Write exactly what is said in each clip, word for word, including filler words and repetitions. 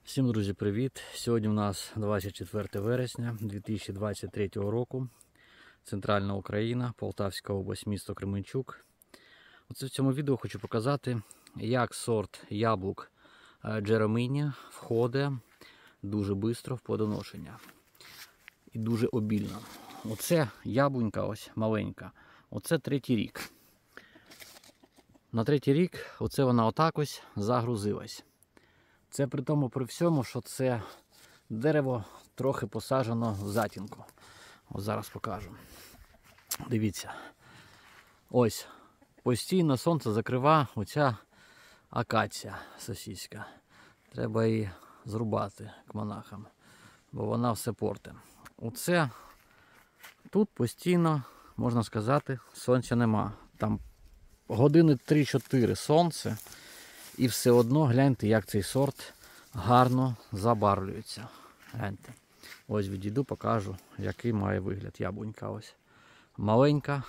Всім, друзі, привіт! Сьогодні у нас двадцять четверте вересня дві тисячі двадцять третього року. Центральна Україна, Полтавська область, місто Кременчук. Оце в цьому відео хочу показати, як сорт яблук Джероміні входить дуже швидко в плодоношення. І дуже обільно. Оце яблунька ось маленька. Оце третій рік. На третій рік оце вона отак ось загрузилась. Це при тому при всьому, що це дерево трохи посаджено в затінку. Ось зараз покажу. Дивіться. Ось постійно сонце закриває оця акація сосійська. Треба її зрубати к монахам, бо вона все порте. Оце тут постійно, можна сказати, сонця нема. Там години три-чотири сонце. І все одно гляньте, як цей сорт гарно забарвлюється. Гляньте. Ось відійду, покажу, який має вигляд яблунька. Ось. Маленька,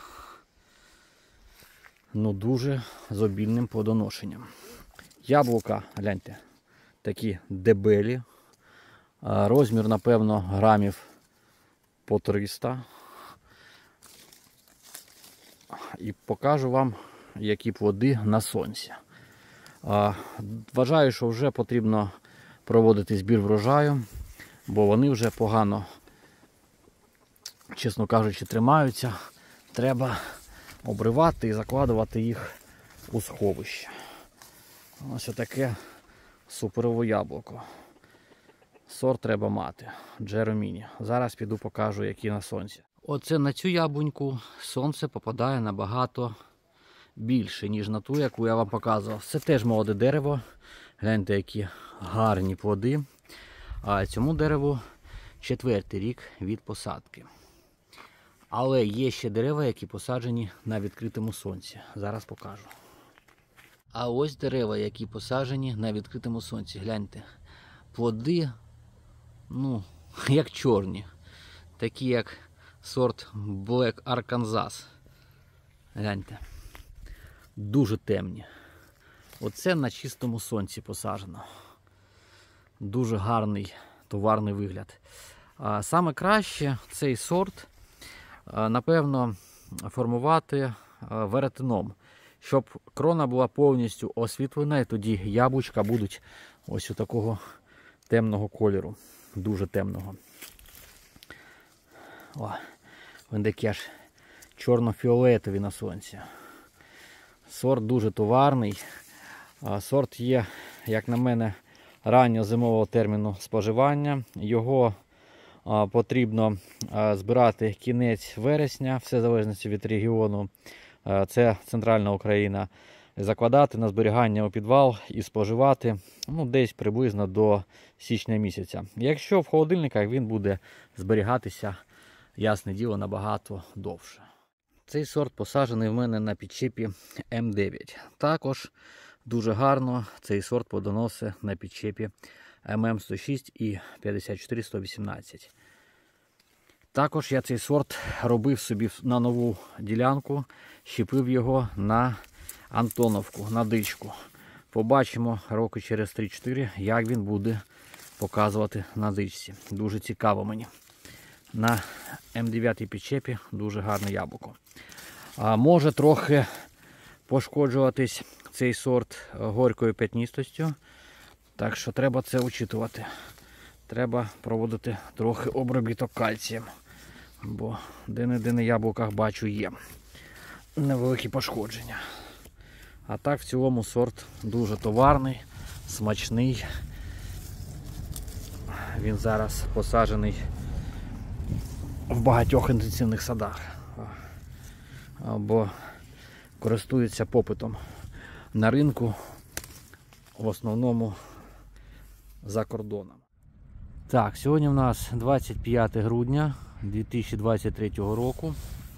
ну дуже з обільним плодоношенням. Яблука, гляньте, такі дебелі. Розмір, напевно, грамів по триста. І покажу вам, які плоди на сонці. Вважаю, що вже потрібно проводити збір врожаю, бо вони вже погано, чесно кажучи, тримаються. Треба обривати і закладувати їх у сховище. Ось таке суперове яблуко. Сорт треба мати. Джероміні. Зараз піду покажу, які на сонці. Оце на цю яблуньку сонце попадає набагато більше, ніж на ту, яку я вам показував. Це теж молоде дерево. Гляньте, які гарні плоди. А цьому дереву четвертий рік від посадки. Але є ще дерева, які посаджені на відкритому сонці. Зараз покажу. А ось дерева, які посаджені на відкритому сонці. Гляньте. Плоди, ну, як чорні. Такі, як сорт Black Arkansas. Гляньте. Дуже темні. Оце на чистому сонці посаджено. Дуже гарний товарний вигляд. А саме краще цей сорт, напевно, формувати веретеном, щоб крона була повністю освітлена, і тоді яблучка будуть ось у такого темного кольору. Дуже темного. О, вони такі аж чорно-фіолетові на сонці. Сорт дуже товарний. Сорт є, як на мене, ранньо зимового терміну споживання. Його потрібно збирати кінець вересня, все в залежності від регіону. Це Центральна Україна. Закладати на зберігання у підвал і споживати ну, десь приблизно до січня місяця. Якщо в холодильниках, він буде зберігатися, ясне діло, набагато довше. Цей сорт посаджений в мене на підчепі М дев'ять. Також дуже гарно цей сорт плодоносить на підчепі М М сто шість і п'ятдесят чотири сто вісімнадцять. Також я цей сорт робив собі на нову ділянку, щепив його на Антоновку, на дичку. Побачимо роки через три-чотири, як він буде показувати на дичці. Дуже цікаво мені. На М дев'ять підчепі дуже гарне яблуко. А може трохи пошкоджуватись цей сорт горькою п'ятнистостю. Так що треба це учитувати. Треба проводити трохи обробіток кальцієм. Бо де-не-де на яблуках бачу є невеликі пошкодження. А так в цілому сорт дуже товарний, смачний. Він зараз посаджений в багатьох інтенсивних садах, бо користується попитом на ринку, в основному за кордоном. Так, сьогодні у нас двадцять п'яте грудня дві тисячі двадцять третього року.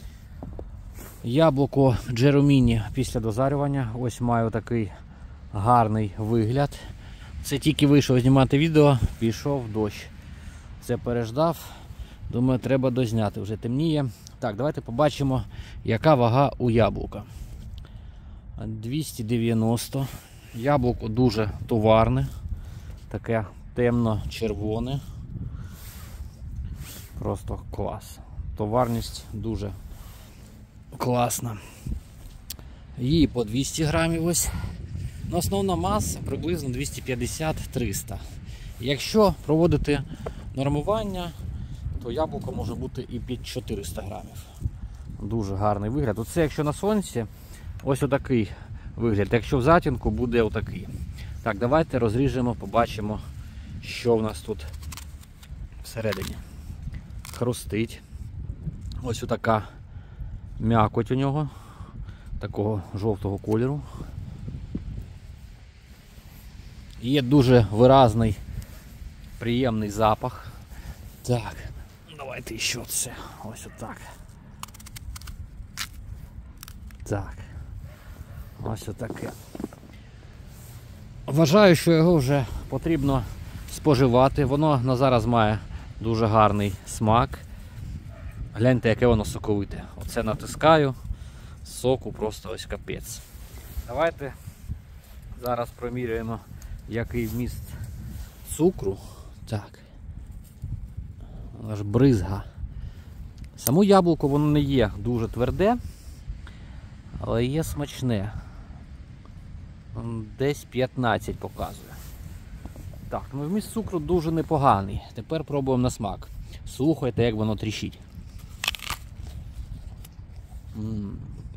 Яблуко Джероміні після дозарювання. Ось маю такий гарний вигляд. Це тільки вийшов знімати відео, пішов дощ. Це переждав. Думаю, треба дозняти, вже темніє. Так, давайте побачимо, яка вага у яблука. двісті дев'яносто. Яблуко дуже товарне. Таке темно-червоне. Просто клас. Товарність дуже класна. Її по двісті грамів ось. Ну, основна маса приблизно двісті п'ятдесят - триста. Якщо проводити нормування, то яблуко може бути і під чотириста грамів. Дуже гарний вигляд. Оце якщо на сонці, ось отакий вигляд. Якщо в затінку, буде отакий. Так, давайте розріжемо, побачимо, що в нас тут всередині. Хрустить. Ось отака м'якоть у нього, такого жовтого кольору. Є дуже виразний, приємний запах. Так, давайте ще це. Ось отак. Так. Ось отаке. Вважаю, що його вже потрібно споживати. Воно на зараз має дуже гарний смак. Гляньте, яке воно соковите. Оце натискаю, соку просто ось капець. Давайте зараз проміряємо, який вміст цукру. Так. Аж бризга. Само яблуко воно не є дуже тверде, але є смачне. Десь п'ятнадцять показує. Так, ну вміст цукру дуже непоганий. Тепер пробуємо на смак. Слухайте, як воно тріщить. М-м.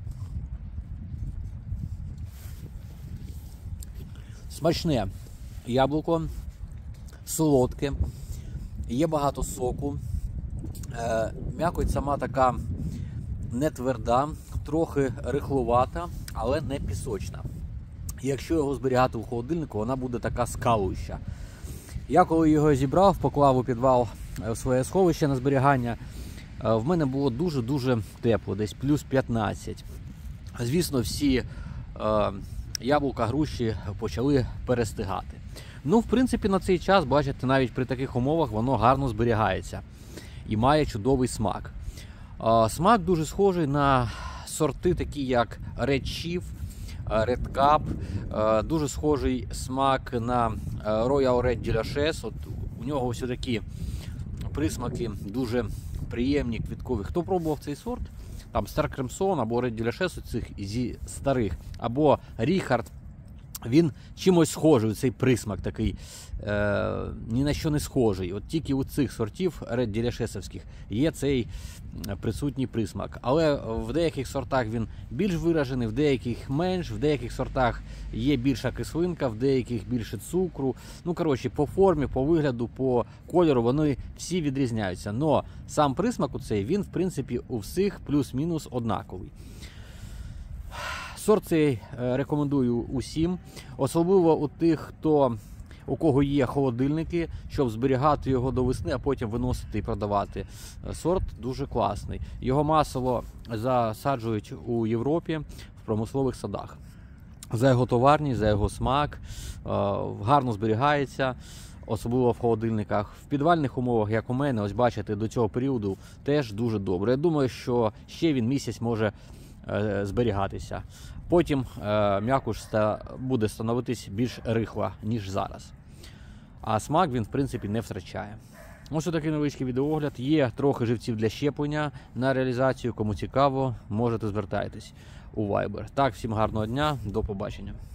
Смачне яблуко, солодке, є багато соку, е, м'якоть сама така не тверда, трохи рихлувата, але не пісочна. Якщо його зберігати в холодильнику, вона буде така скалуюча. Я коли його зібрав, поклав у підвал в своє сховище на зберігання, в мене було дуже-дуже тепло, десь плюс п'ятнадцять. Звісно, всі е, яблука, груші почали перестигати. Ну, в принципі, на цей час, бачите, навіть при таких умовах воно гарно зберігається і має чудовий смак. Е, смак дуже схожий на сорти, такі як Red Chief, Red Cup, е, дуже схожий смак на Royal Red Delicious. От у нього ось такі присмаки дуже приємні, квіткові. Хто пробував цей сорт? Там Star Crimson або Red Delicious, цих зі старих, або Richard, він чимось схожий, цей присмак такий, е, ні на що не схожий. От тільки у цих сортів Red Delicious є цей присутній присмак. Але в деяких сортах він більш виражений, в деяких менш, в деяких сортах є більша кислинка, в деяких більше цукру. Ну, коротше, по формі, по вигляду, по кольору вони всі відрізняються. Но сам присмак у цей, він, в принципі, у всіх плюс-мінус однаковий. Сорт цей рекомендую усім, особливо у тих, хто, у кого є холодильники, щоб зберігати його до весни, а потім виносити і продавати. Сорт дуже класний. Його масово засаджують у Європі в промислових садах. За його товарність, за його смак, гарно зберігається, особливо в холодильниках. В підвальних умовах, як у мене, ось бачите, до цього періоду теж дуже добре. Я думаю, що ще він місяць може зберігатися. Потім е, м'якуш буде становитись більш рихла, ніж зараз. А смак він, в принципі, не втрачає. Ось такий невеличкий відеоогляд. Є трохи живців для щеплення на реалізацію. Кому цікаво, можете звертайтесь у Viber. Так, всім гарного дня, до побачення.